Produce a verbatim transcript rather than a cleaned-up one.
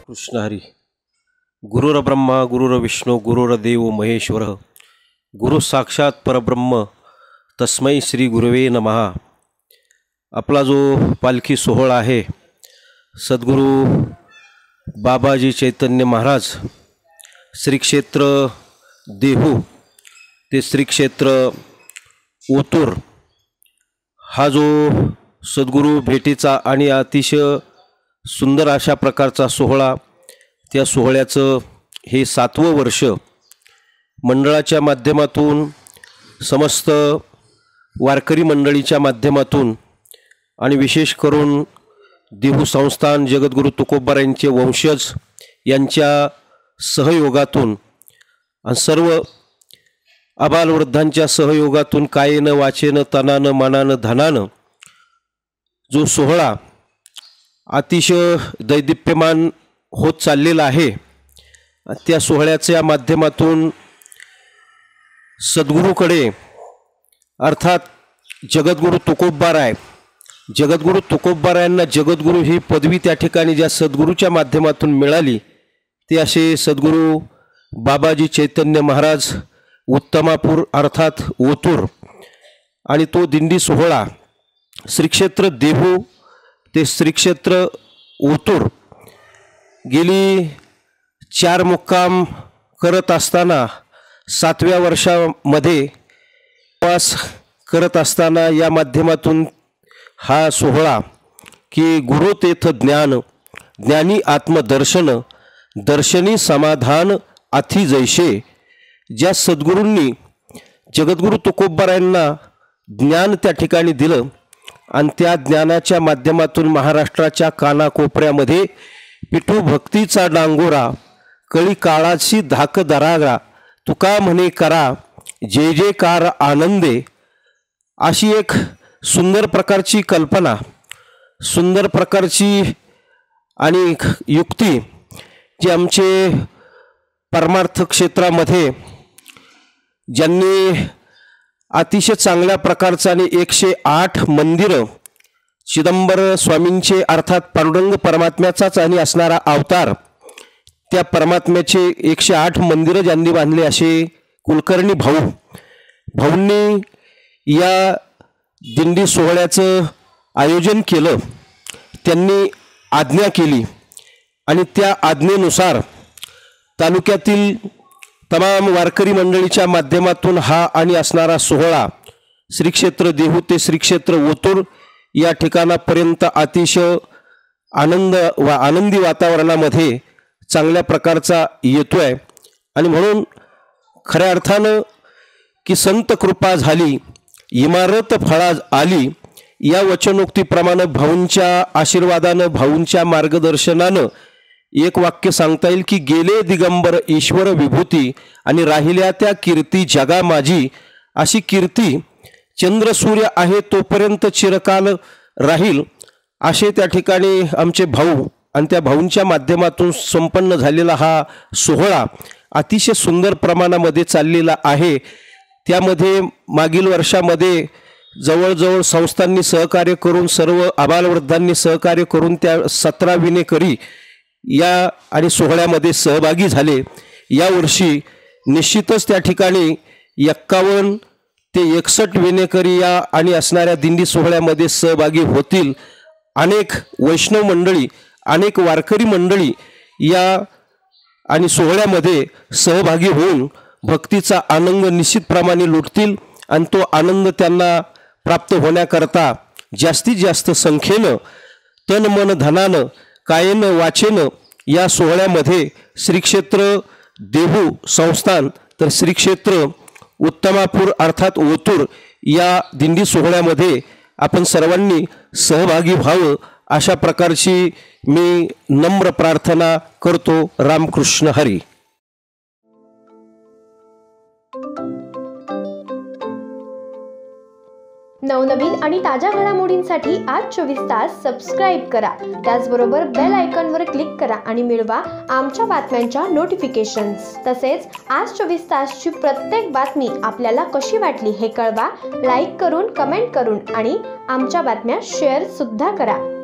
कृष्ण हरी. गुरुर ब्रह्मा गुरुर विष्णू गुरुर्देव महेश्वर गुरु साक्षात परब्रह्म तस्मै श्री गुरुवे नमः. आपला जो पालखी सोहळा आहे, सद्गुरू बाबाजी चैतन्य महाराज श्री क्षेत्र देहू ते श्री क्षेत्र ओतूर, हा जो सद्गुरू भेटीचा आणि अतिशय सुंदर अशा प्रकारचा सोहळा, त्या सोहळ्याचं हे सातवं वर्ष मंडळाच्या माध्यमातून, समस्त वारकरी मंडळीच्या माध्यमातून आणि विशेष करून देहू संस्थान जगद्गुरू तुकोबा यांचे वंशज यांच्या सहयोगातून आणि सर्व आबालवृद्धांच्या सहयोगातून कायेनं वाचेनं तनानं मनानं धनानं जो सोहळा अतिशय दैदिप्यमान होत चाललेला आहे, त्या सोहळ्याच्या माध्यमातून सद्गुरूकडे अर्थात जगद्गुरू तुकोबाराय जगद्गुरू तुकोबारायांना जगद्गुरू ही पदवी त्या ठिकाणी ज्या सद्गुरूच्या माध्यमातून मिळाली, ते असे सद्गुरू बाबाजी चैतन्य महाराज उत्तमापूर अर्थात ओतूर. आणि तो दिंडी सोहळा श्री क्षेत्र देहू ते श्री क्षेत्र ओतूर गेली चार मुक्काम करत असताना, सातव्या वर्षामध्ये प्रवास करत असताना या माध्यमातून हा सोहळा की गुरु तेथ ज्ञान ज्ञानी आत्मदर्शन दर्शनी समाधान अथि जैसे, ज्या सद्गुरूंनी जगद्गुरू तुकोबारायांना ज्ञान त्या ठिकाणी दिलं आणि त्या ज्ञानाच्या माध्यमातून महाराष्ट्राच्या कानाकोपऱ्यामध्ये पिठू भक्तीचा डांगोरा कळी काळाची धाक दरागा तुका म्हणे करा जे जे कार आनंदे, अशी एक सुंदर प्रकारची कल्पना, सुंदर प्रकारची आणि युक्ती जी आमचे परमार्थ क्षेत्रामध्ये ज्यांनी अतिशय चांगल्या प्रकारचं आणि एकशे आठ मंदिरं चिदंबर स्वामींचे अर्थात पांडुरंग परमात्म्याचाच आणि असणारा अवतार, त्या परमात्म्याचे एकशे आठ मंदिरं ज्यांनी बांधले असे कुलकर्णी भाऊ भाऊंनी या दिंडी सोहळ्याचं आयोजन केलं. त्यांनी आज्ञा केली आणि त्या आज्ञेनुसार तालुक्यातील तमाम वारकरी मंडळीच्या माध्यमातून हा आणि असणारा सोहळा श्री क्षेत्र देहू ते श्री क्षेत्र ओतूर या ठिकाणापर्यंत अतिशय आनंद व आनंदी वातावरणामध्ये चांगल्या प्रकारचा येतो आहे. आणि म्हणून खऱ्या अर्थानं की संत कृपा झाली इमारत फळा आली, या वचनोक्तीप्रमाणे भाऊंच्या आशीर्वादानं भाऊंच्या मार्गदर्शनानं एक वाक्य सांगता येईल की गेले दिगंबर ईश्वर विभूती आणि राहिल्या त्या कीर्ती जगा माझी, अशी कीर्ती चंद्र सूर्य आहे तोपर्यंत चिरकाल राहील, असे त्या ठिकाणी आमचे भाऊ आणि त्या भाऊंच्या माध्यमातून संपन्न झालेला हा सोहळा अतिशय सुंदर प्रमाणामध्ये चाललेला आहे. त्यामध्ये मागील वर्षामध्ये जवळजवळ संस्थांनी सहकार्य करून, सर्व आबालवृद्धांनी सहकार्य करून त्या सतरा विनेकरी या आणि सोहळ्यामध्ये सहभागी झाले. यावर्षी निश्चितच त्या ठिकाणी एक्कावन्न ते एकसष्ट विनेकरी या आणि असणाऱ्या दिंडी सोहळ्यामध्ये सहभागी होतील. अनेक वैष्णव मंडळी, अनेक वारकरी मंडळी या आणि सोहळ्यामध्ये सहभागी होऊन भक्तीचा आनंद निश्चितप्रमाणे लुटतील आणि तो आनंद त्यांना प्राप्त होण्याकरता जास्तीत जास्त संख्येनं तन मन धनानं कायेनं वाचेनं या सोहळ्यामध्ये श्री क्षेत्र देहू संस्थान तर श्री क्षेत्र उत्तमापूर अर्थात ओतूर या दिंडी सोहळ्यामध्ये आपण सर्वांनी सहभागी व्हावं, अशा प्रकारची मी नम्र प्रार्थना करतो. रामकृष्ण हरी. नवनवीन आणि ताज्या घडामोडींसाठी आज चोवीस तास सबस्क्राईब करा. त्याचबरोबर बेल आयकॉनवर क्लिक करा आणि मिळवा आमच्या बातम्यांच्या नोटिफिकेशन्स. तसेच आज चोवीस तासची प्रत्येक बातमी आपल्याला कशी वाटली हे कळवा. लाईक करून, कमेंट करून आणि आमच्या बातम्या शेअर सुद्धा करा.